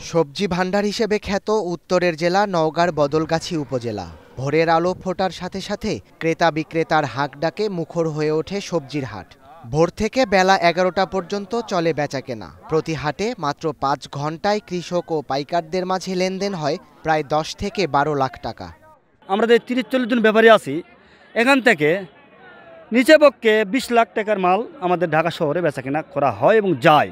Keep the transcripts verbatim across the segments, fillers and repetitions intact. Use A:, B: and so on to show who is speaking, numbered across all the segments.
A: সবজি ভান্ডার হিসেবে খ্যাত উত্তরের জেলা নওগাঁর বদলগাছি উপজেলা। ভোরের আলো ফোটার সাথে সাথে ক্রেতা বিক্রেতার হাঁক ডাকে মুখর হয়ে ওঠে সবজির হাট। ভোর থেকে বেলা এগারোটা পর্যন্ত চলে বেচাকেনা। প্রতি হাটে মাত্র পাঁচ ঘন্টায় কৃষক ও পাইকারদের মাঝে লেনদেন হয় প্রায় দশ থেকে বারো লাখ টাকা।
B: আমরা যে তিরিশ চল্লিশ জন ব্যাপারী আছি, এখান থেকে নিচে পক্ষে বিশ লাখ টাকার মাল আমাদের ঢাকা শহরে বেচাকেনা করা হয় এবং যায়।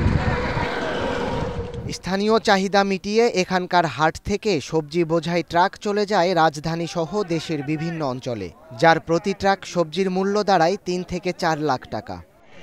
A: স্থানীয় চাহিদা মিটিয়ে এখানকার হাট থেকে সবজি বোঝাই ট্রাক চলে যায় রাজধানী সহ দেশের বিভিন্ন অঞ্চলে, যার প্রতি ট্রাক সবজির মূল্য দাঁড়ায় তিন থেকে চার লাখ টাকা।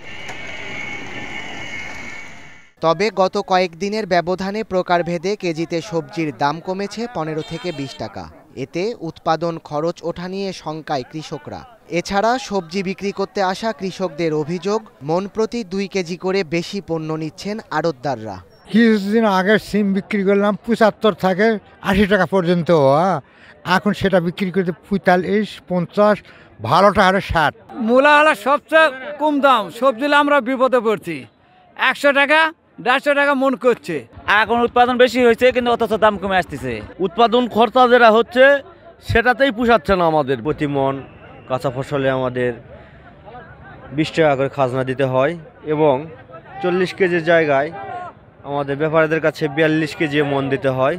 A: তবে গত কয়েকদিনের ব্যবধানে প্রকারভেদে কেজিতে সবজির দাম কমেছে পনেরো থেকে বিশ টাকা। এতে উৎপাদন খরচ ওঠা নিয়ে শঙ্কায় কৃষকরা। এছাড়া সবজি বিক্রি করতে আসা কৃষকদের অভিযোগ, মন প্রতি দুই কেজি করে বেশি পণ্য নিচ্ছেন আড়তদাররা।
C: কিছুদিন আগে সিম বিক্রি করলাম পঁচাত্তর থেকে আশি টাকা পর্যন্ত, এখন সেটা বিক্রি করতে পঁয়তাল্লিশ পঞ্চাশ ভালোটা হারে ষাট।
D: মূলা হলো সবচেয়ে কম দাম, সবজি আমরা বিপদে পড়ছি। একশো টাকা দেড়শো টাকা মন করছে।
E: এখন উৎপাদন বেশি হয়েছে কিন্তু অথচ দাম কমে আসতেছে।
F: উৎপাদন খরচা যেটা হচ্ছে সেটাতেই পোষাচ্ছে না আমাদের। প্রতি মন কাঁচা ফসলে আমাদের বিশ টাকা করে খাজনা দিতে হয় এবং চল্লিশ কেজির জায়গায় আমাদের ব্যাপারীদের কাছে বিয়াল্লিশ কেজি মন দিতে হয়।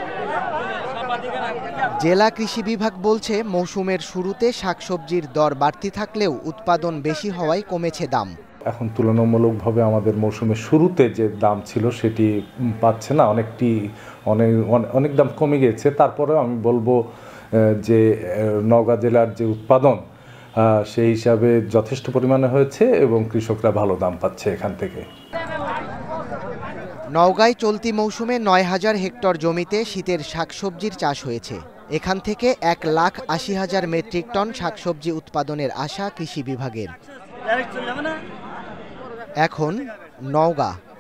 A: জেলা কৃষি বিভাগ বলছে, মৌসুমের শুরুতে শাকসবজির দর বাড়তি থাকলেও উৎপাদন বেশি হওয়ায় কমেছে দাম।
G: এখন তুলনামূলকভাবে আমাদের মৌসুমের শুরুতে যে দাম ছিল সেটি পাচ্ছে না, অনেকটি অনেক অনেক দাম কমে গেছে। তারপরেও আমি বলবো যে নওগাঁ জেলার যে উৎপাদন সেই হিসাবে যথেষ্ট পরিমাণে হয়েছে এবং কৃষকরা ভালো দাম পাচ্ছে এখান থেকে।
A: নওগাঁয় চলতি মৌসুমে নয় হাজার হেক্টর জমিতে শীতের শাকসবজির চাষ হয়েছে। এখান থেকে এক লাখ আশি হাজার মেট্রিক টন শাকসবজি উৎপাদনের আশা কৃষি বিভাগের। এখন নওগাঁ